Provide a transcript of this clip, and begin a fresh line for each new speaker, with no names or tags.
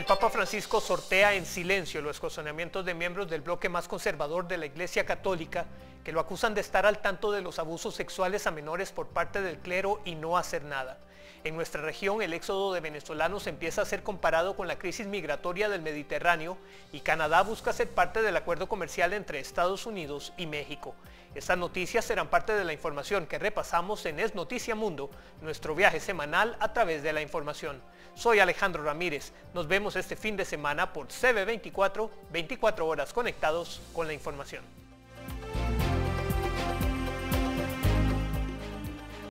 El Papa Francisco sortea en silencio los cuestionamientos de miembros del bloque más conservador de la Iglesia Católica que lo acusan de estar al tanto de los abusos sexuales a menores por parte del clero y no hacer nada. En nuestra región, el éxodo de venezolanos empieza a ser comparado con la crisis migratoria del Mediterráneo y Canadá busca ser parte del acuerdo comercial entre Estados Unidos y México. Estas noticias serán parte de la información que repasamos en Es Noticia Mundo, nuestro viaje semanal a través de la información. Soy Alejandro Ramírez. Nos vemos este fin de semana por CB24, 24 horas conectados con la información.